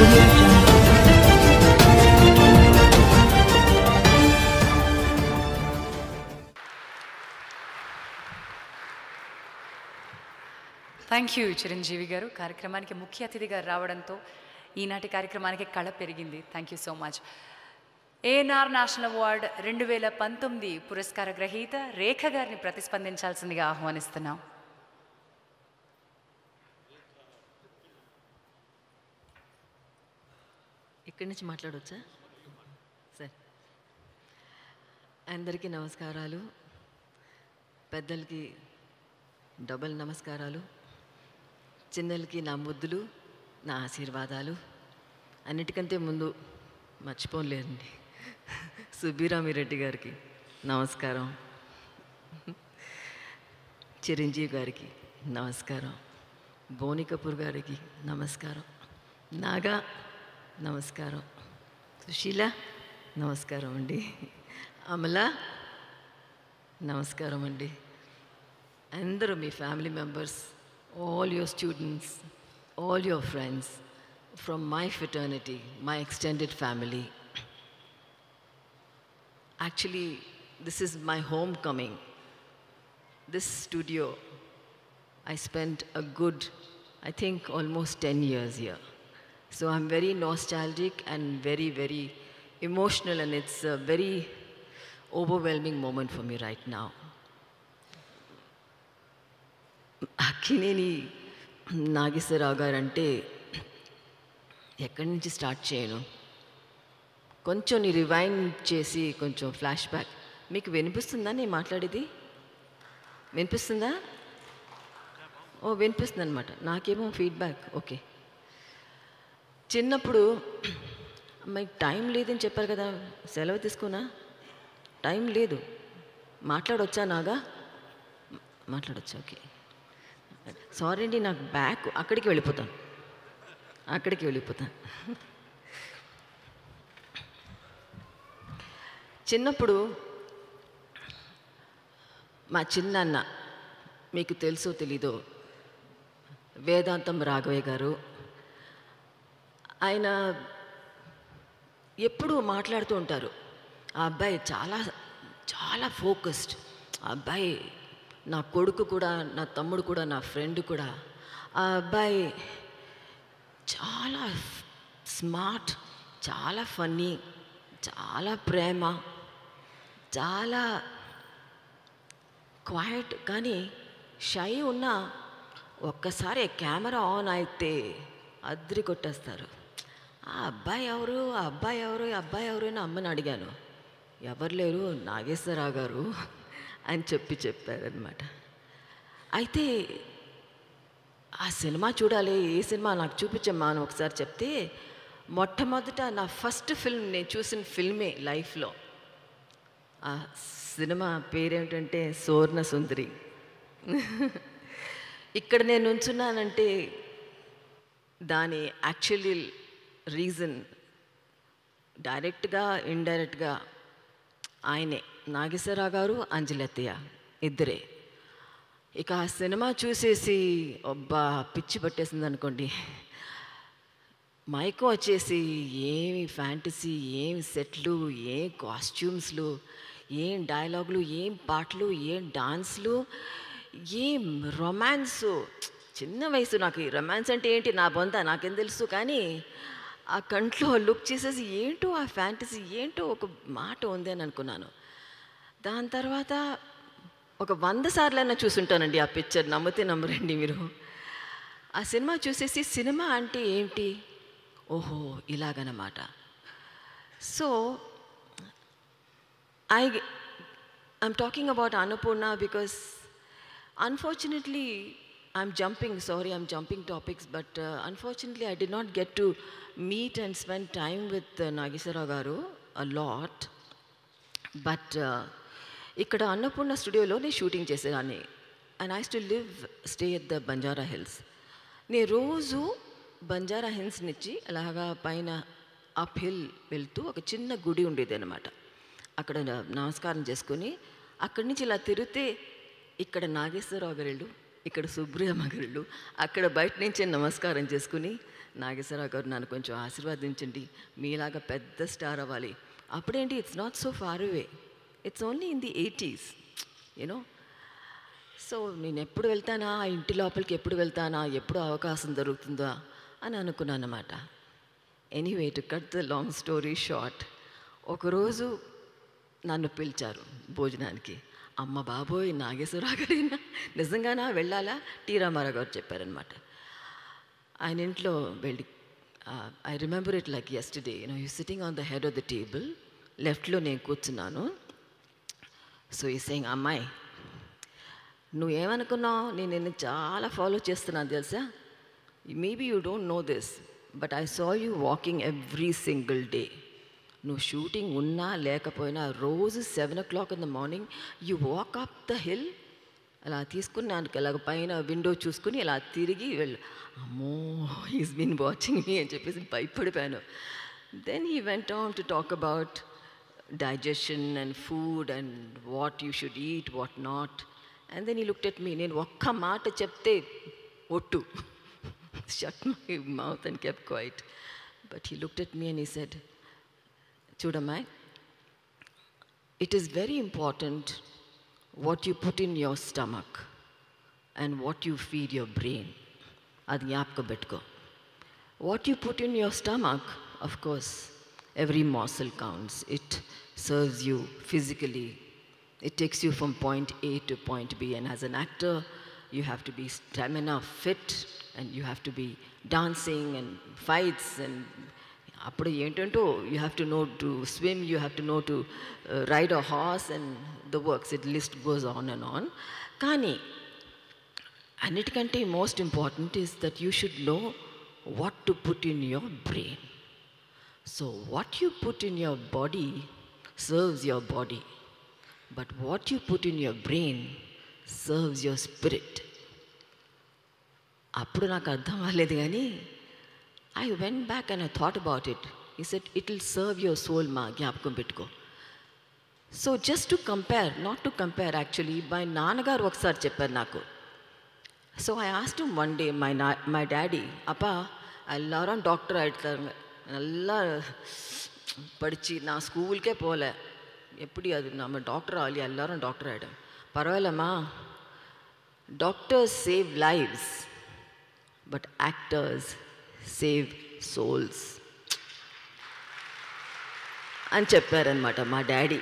Audio Jungle. Thank you Chiranjeevi garu. కార్యక్రమానికి ముఖ్య అతిథిగా రావడంతో ఈనాటి కార్యక్రమానికి కళ పెరిగింది. Thank you so much. ANR national award 2019 పురస్కార గ్రహీత రేఖ గారిని ప్రతిస్పందించాల్సిందిగా ఆహ్వానిస్తున్నాం. ఇక్కడి నుంచి మాట్లాడవచ్చా? సరే. అందరికీ నమస్కారాలు. పెద్దలకి డబల్ నమస్కారాలు. చిన్నలకి నా ముద్దులు, నా ఆశీర్వాదాలు. అన్నిటికంటే ముందు మర్చిపోలేదండి సుబ్బీరామిరెడ్డి గారికి నమస్కారం, చిరంజీవి గారికి నమస్కారం, బోని కపూర్ గారికి నమస్కారం, నాగా నమస్కారం, సుశీల నమస్కారం అండి, అమల నమస్కారం అండి, అందరూ మీ family members, all your students, all your friends, from my fraternity, my extended family. Actually, this is my homecoming. This studio, I spent a good, I think almost 10 years here. So I'm very nostalgic and very, very emotional, and it's a very overwhelming moment for me right now. Akkineni Nageswara Rao garu అంటే ఎక్కడి నుంచి start చేయను? కొంచెం rewind చేసి కొంచెం flash back. మీకు వినిపిస్తుందా నేను మాట్లాడేది? వినిపిస్తుందా? ఓ, వినిపిస్తుంది అనమాట. నాకేమో ఫీడ్బ్యాక్. ఓకే. చిన్నప్పుడు మీకు టైం లేదని చెప్పారు కదా, సెలవు తీసుకున్నా. టైం లేదు. మాట్లాడొచ్చా? నాగా మాట్లాడొచ్చా? ఓకే. సారీ అండి, నాకు బ్యాక్ అక్కడికి వెళ్ళిపోతాను. చిన్నప్పుడు మా చిన్నాన్న, మీకు తెలుసో తెలీదో, వేదాంతం రాఘవయ్య గారు, ఆయన ఎప్పుడూ మాట్లాడుతూ ఉంటారు. ఆ అబ్బాయి చాలా చాలా ఫోకస్డ్. ఆ అబ్బాయి నా కొడుకు కూడా, నా తమ్ముడు కూడా, నా ఫ్రెండ్ కూడా. ఆ అబ్బాయి చాలా స్మార్ట్, చాలా ఫన్నీ, చాలా ప్రేమ, చాలా క్వైట్, కానీ షై ఉన్న ఒక్కసారి కెమెరా ఆన్ అయితే అద్రి కొట్టేస్తారు. ఆ అబ్బాయి ఎవరు, ఆ అబ్బాయి ఎవరు, ఆ అబ్బాయి ఎవరు అని అమ్మని అడిగాను. ఎవరు లేరు, నాగేశ్వరరావు గారు అని చెప్పారనమాట. అయితే ఆ సినిమా చూడాలి, ఏ సినిమా నాకు చూపించమ్మా అని ఒకసారి చెప్తే, మొట్టమొదట నా ఫస్ట్ ఫిల్మ్, నేను చూసిన ఫిల్మే లైఫ్లో, ఆ సినిమా పేరేమిటంటే సువర్ణ సుందరి. ఇక్కడ నేను ఉంచున్నానంటే దాని యాక్చువల్లీ రీజన్ డైరెక్ట్గా ఇండైరెక్ట్గా ఆయనే, నాగేశ్వరరావు గారు, అంజలత్తయ్య ఇద్దరే. ఇక ఆ సినిమా చూసేసి అబ్బా పిచ్చి పట్టేసింది అనుకోండి. మైకం వచ్చేసి ఏమి ఫ్యాంటసీ, ఏం సెట్లు, ఏం కాస్ట్యూమ్స్లు, ఏం డైలాగులు, ఏం పాటలు, ఏం డాన్స్లు, ఏం రొమాన్సు. చిన్న వయసు నాకు ఈ రొమాన్స్ అంటే ఏంటి నా బొంద నాకేం తెలుసు, కానీ ఆ కంట్లో లుక్ చేసేసి ఏంటో ఆ ఫ్యాంటసీ, ఏంటో ఒక మాట ఉంది అని అనుకున్నాను. దాని తర్వాత ఒక 100 సార్లైనా చూసుంటానండి ఆ పిక్చర్, నమ్మితే నమ్మరండి మీరు. ఆ సినిమా చూసేసి సినిమా అంటే ఏంటి, ఓహో ఇలాగనమాట. So I'm talking about Annapurna because unfortunately I'm jumping topics, but unfortunately I did not get to meet and spend time with Nageswara garu a lot. But ఇక్కడ అన్నపూర్ణ స్టూడియోలో నేను షూటింగ్ చేసేదాన్ని. And I to stay at the Banjara hills. నేను రోజు Banjara hills నుంచి అలాగా పైన up hill వెళ్తూ ఒక చిన్న గుడి ఉండేది అనమాట. అక్కడ నమస్కారం చేసుకొని అక్కడి నుంచి ఇలా తిరిగితే ఇక్కడ నాగేశ్వరరావు గారు, ఇక్కడ సుబ్రహ్మ గారు, అక్కడ బయట నుంచే నమస్కారం చేసుకుని నాగేశ్వరరావు గారు నన్ను కొంచెం ఆశీర్వదించండి, మీలాగా పెద్ద స్టార్ అవ్వాలి. అప్పుడేంటి, it's not so far away, it's only in the 80s, you know. So నేను ఎప్పుడు వెళ్తానా, ఆ ఇంటి లోపలికి ఎప్పుడు వెళ్తానా, ఎప్పుడు అవకాశం దొరుకుతుందా అని అనుకున్నాను అన్నమాట. Anyway, to cut the long story short, ఒకరోజు నన్ను పిలిచారు భోజనానికి. అమ్మ బాబోయ్, నాగేశ్వరరావు గారైనా నిజంగానా వెళ్ళాలా? టీ రామారావు గారు చెప్పారనమాట. ఆయన ఇంట్లో వెళ్ళి, I remember it like yesterday, you sitting on the head of the table, లెఫ్ట్లో నేను కూర్చున్నాను. సో ఈ సేయింగ్, అమ్మాయి నువ్వేమనుకున్నావు, నేను నిన్ను చాలా ఫాలో చేస్తున్నాను తెలుసా. Maybe you don't know this, but I saw you walking every single day. నువ్వు షూటింగ్ ఉన్నా లేకపోయినా రోజు 7 o'clock in the morning you walk up the hill. అలా తీసుకుని నాకు అలాగ పైన విండో చూసుకుని ఇలా తిరిగి వెళ్ళు. అమ్మో, హీస్ బీన్ వాచింగ్ మీ అని చెప్పేసి భయపడిపోయాను. Then he went on to talk about digestion and food and what you should eat, what not. And then he looked at me. నేను ఒక్క మాట చెప్తే ఒట్టు, shut my mouth and kept quiet. But he looked at me and he said, Chudamai, it is very important what you put in your stomach and what you feed your brain. Adi gnapakam pettuko. What you put in your stomach, of course, every morsel counts. It serves you physically. It takes you from point A to point B. And as an actor, you have to be stamina fit, and you have to be dancing and fights, and appudu entanto you have to know to swim, you have to know to ride a horse and the works. It list goes on and on. Kani annitikante most important is that you should know what to put in your brain. So what you put in your body serves your body, but what you put in your brain serves your spirit. అప్పుడు నాకు అర్థం అవ్వలేదు, కానీ I went back and I thought about it. ఈ set it will serve your soul, మా జ్ఞాపకం పెట్టుకో. So just to compare, not to compare actually, my నాన్నగారు ఒకసారి చెప్పారు నాకు. So I asked him one day, my daddy, அப்பா எல்லாரும் டாக்டர் ஆகிட்டாங்க, நல்லா படித்து நான் ஸ்கூலுக்கே போகல, எப்படி அது நம்ம டாக்டர் ஆகலையா, எல்லாரும் டாக்டர் ஆகிடும். பரவாயில்லம்மா, doctors save lives, but actors save souls అని చెప్పారనమాట మా డాడీ.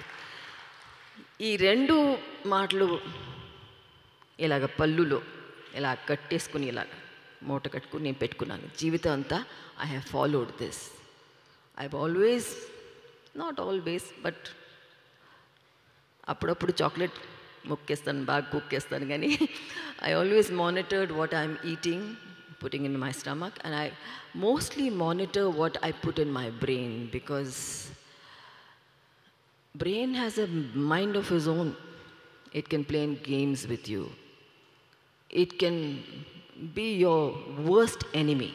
ఈ 2 మాటలు ఇలాగ పళ్ళులో ఇలా కట్టేసుకుని, ఇలాగ మూట కట్టుకుని నేను పెట్టుకున్నాను. జీవితం అంతా I have followed this. I have always, not always, but అప్పుడప్పుడు చాక్లెట్ ముక్కేస్తాను, బాగా కుక్కేస్తాను, కానీ I always monitored what I'm eating, putting in my stomach, and I mostly monitor what I put in my brain, because brain has a mind of its own. It can play games with you. It can be your worst enemy.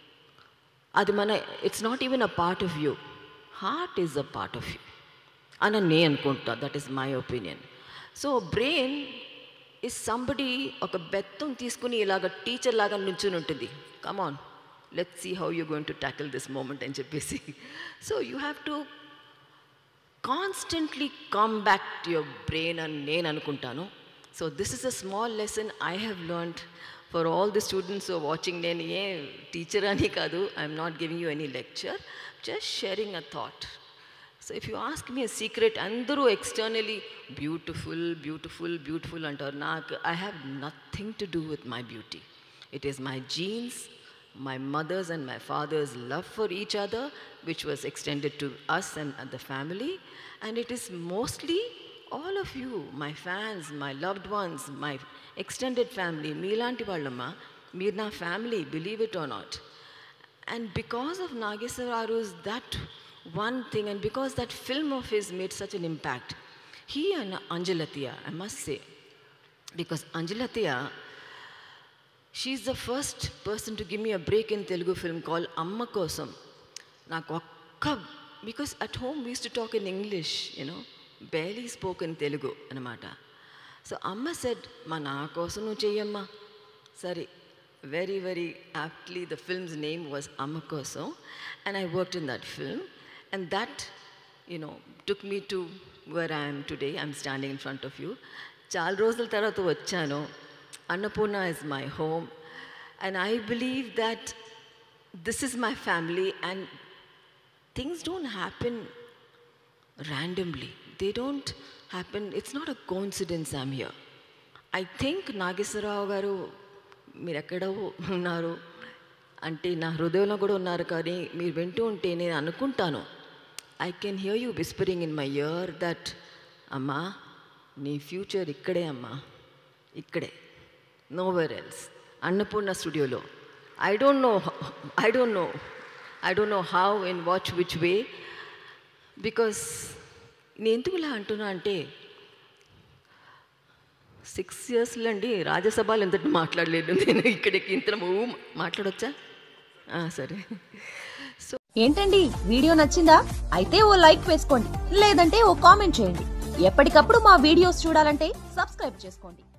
It's not even a part of you. Heart is a part of you. Ana ne anukunta, that is my opinion. So brain is somebody, oka betham teeskuni ilaga teacher laga nunchuni untundi. Come on, let's see how you're going to tackle this moment and cheppesi. So you have to constantly come back to your brain and nenu anukuntanu. So this is a small lesson I have learned for all the students who are watching. Nenu ye teacher ani kaadu, I'm not giving you any lecture, just sharing a thought. So if you ask me a secret, andaru externally beautiful, beautiful, beautiful antaru. I have nothing to do with my beauty. It is my genes, my mother's and my father's love for each other, which was extended to us and the family. And it is mostly all of you, my fans, my loved ones, my extended family. Meelanti vallamma, meer na family, believe it or not. And because of Nageswararu's that one thing, and because that film of his made such an impact, he and Anjalathia, I must say, because Anjalathia, she's the first person to give me a break in Telugu film called Amma Kosam. Because at home we used to talk in English, barely spoke in Telugu anamata. So Amma said, ma na kosam nu cheyyamma. Sari very, very aptly, the film's name was Amakoso, and I worked in that film. And that, took me to where I am today. I'm standing in front of you. Chaal rojul tarvata vachano. Annapurna is my home. And I believe that this is my family, and things don't happen randomly. They don't happen. It's not a coincidence I'm here. I think Nageswarrao garu మీరు ఎక్కడ ఉన్నారు అంటే నా హృదయంలో కూడా ఉన్నారు, కానీ మీరు వింటూ ఉంటే నేను అనుకుంటాను, I can hear you whispering in my ear that అమ్మా నీ ఫ్యూచర్ ఇక్కడే అమ్మా, ఇక్కడే, నోవేర్ ఎల్స్, అన్నపూర్ణ స్టూడియోలో. I don't know how in which way, because నేను ఎందుకు ఇలా అంటున్నా అంటే 6 yearsలో అండి రాజ్యసభలో ఎంతటి మాట్లాడలేదు నేను, ఇక్కడికి ఇంత మాట్లాడొచ్చా? సరే. సో ఏంటండి వీడియో నచ్చిందా? అయితే ఓ లైక్ వేసుకోండి, లేదంటే ఓ కామెంట్ చేయండి. ఎప్పటికప్పుడు మా వీడియోస్ చూడాలంటే సబ్స్క్రైబ్ చేసుకోండి.